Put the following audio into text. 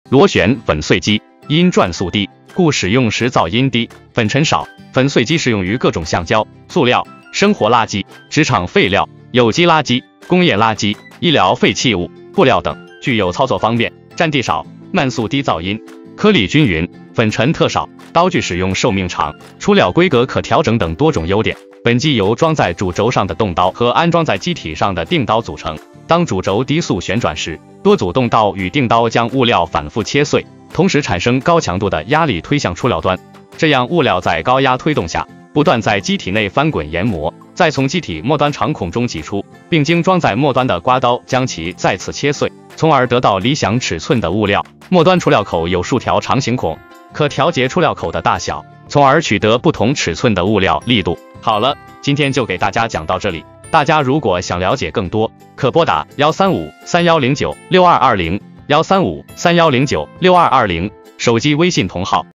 螺旋粉碎机因转速低，故使用时噪音低，粉尘少。粉碎机适用于各种橡胶、塑料、生活垃圾、职场废料、有机垃圾、工业垃圾、医疗废弃物、布料等，具有操作方便、占地少、慢速低噪音、颗粒均匀、粉尘特少、刀具使用寿命长、出料规格可调整等多种优点。本机由装在主轴上的动刀和安装在机体上的锭刀组成。当主轴低速旋转时，多组动刀与锭刀将物料反复切碎，同时产生高强度的压力推向出料端，这样物料在高压推动下不断在机体内翻滚研磨，再从机体末端长孔中挤出，并经装在末端的刮刀将其再次切碎，从而得到理想尺寸的物料。末端出料口有数条长形孔，可调节出料口的大小，从而取得不同尺寸的物料力度。好了，今天就给大家讲到这里，大家如果想了解更多，可拨打13531096220，13531096220，手机微信同号。